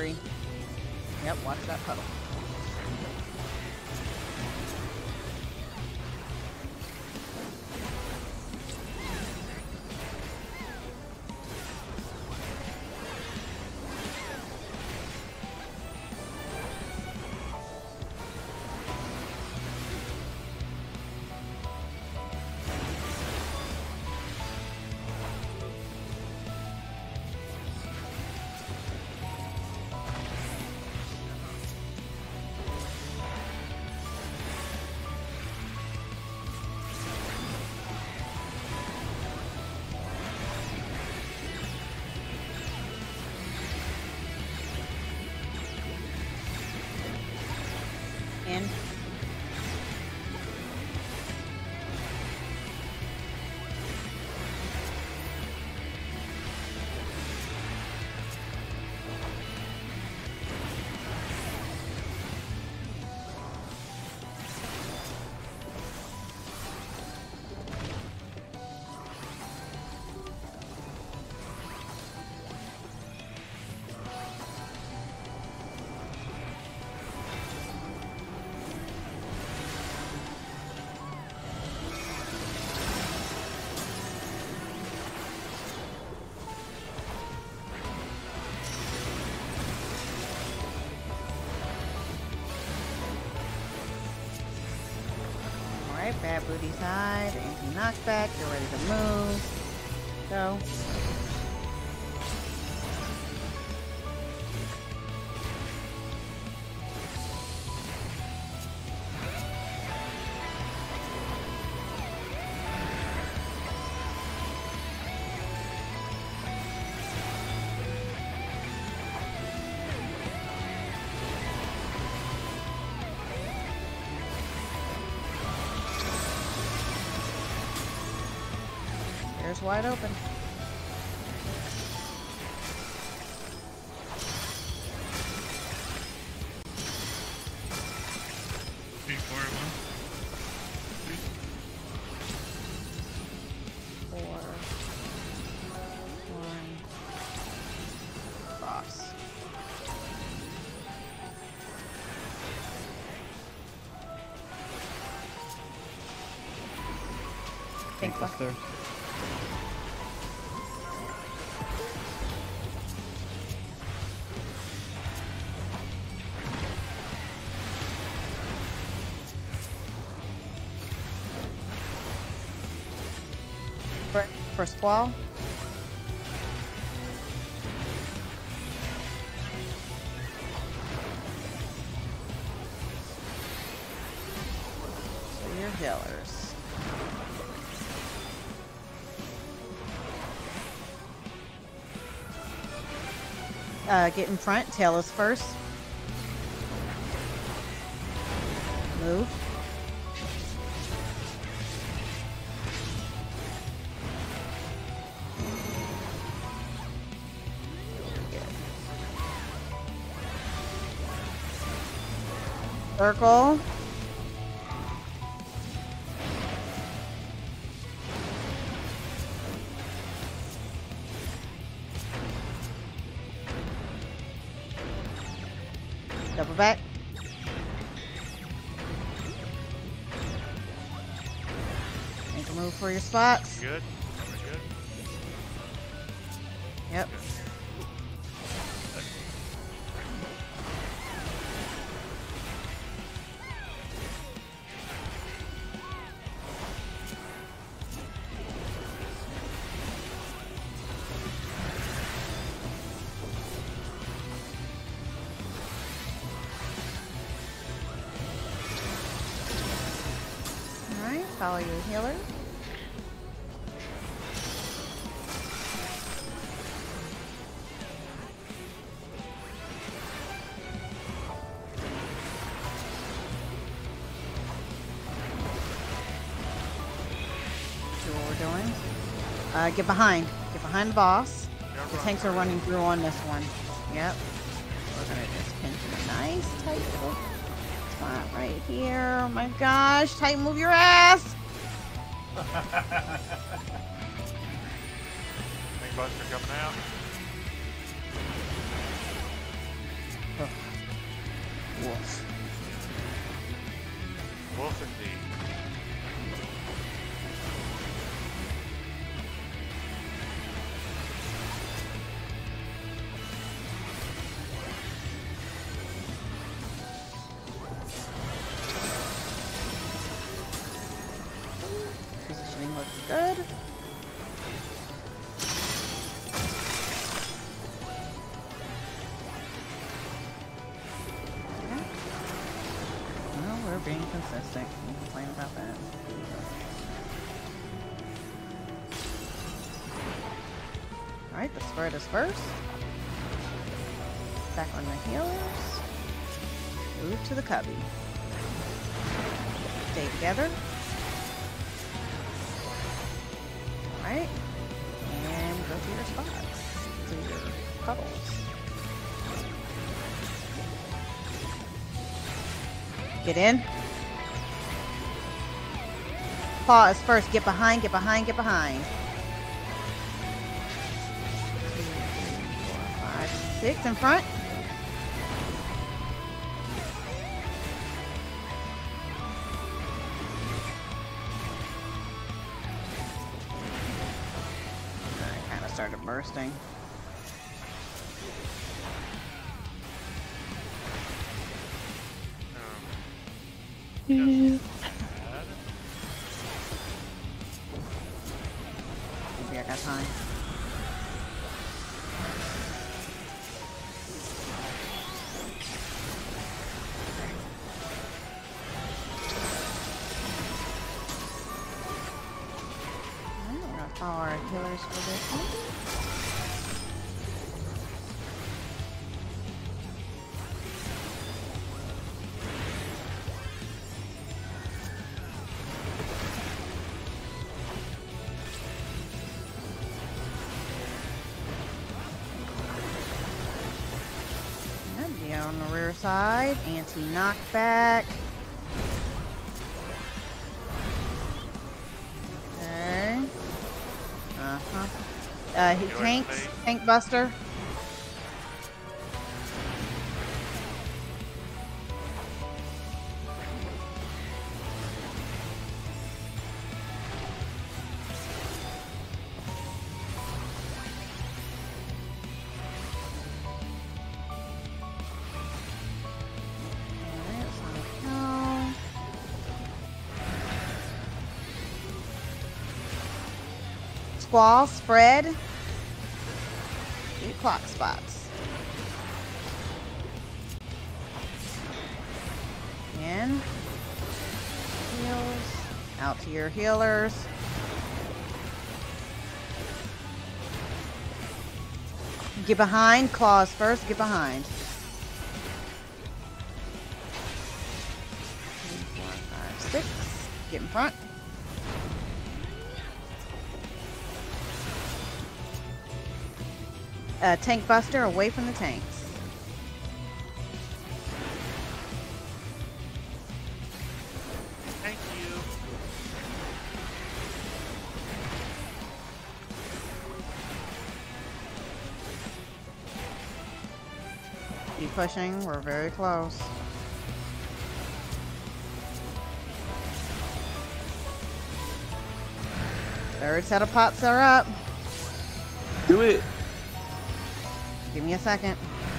worry. Yep, watch that puddle. In. Alright, bad booty side, anti-knockback, you're ready to move. Go. There's wide open. P4-1. 4, 1, boss. Pink Buster. First wall. So your healers. Get in front. Tail is first. Move. Circle. Double back. Make a move for your spots. Good. We're good. Yep. Good. Alright, follow your healer. See what we're doing. Get behind. Get behind the boss. The tanks are running through on this one. Yep. We're gonna just pinch a nice tight little spot right here. Oh my gosh, Titan, move your ass! Big Buster coming out. Soften thee. Positioning looks good. Okay. Well, we're being consistent. Can you complain about that? Alright, the spread is first. Back on the healers. Move to the cubby. Stay together. Alright. And go to your spots. To your puddles. Get in. Paw is first. Get behind, get behind, get behind. 2, 3, 4, 5, 6 in front. Started bursting. Maybe I got time. We're gonna follow our healers for this one. On the rear side, anti-knockback. Okay. He tanks, tank buster. Squall, spread. 8 clock spots. In. Heals. Out to your healers. Get behind. Claws first. Get behind. 3, 4, 5, 6. Get in front. Tank buster away from the tanks. Thank you. Keep pushing. We're very close. Third set of pots are up. Do it. Give me a second.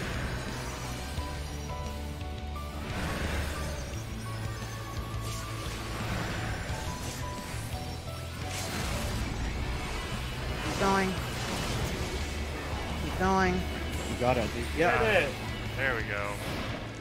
Keep going. Keep going. You got it, dude. Yeah. There we go.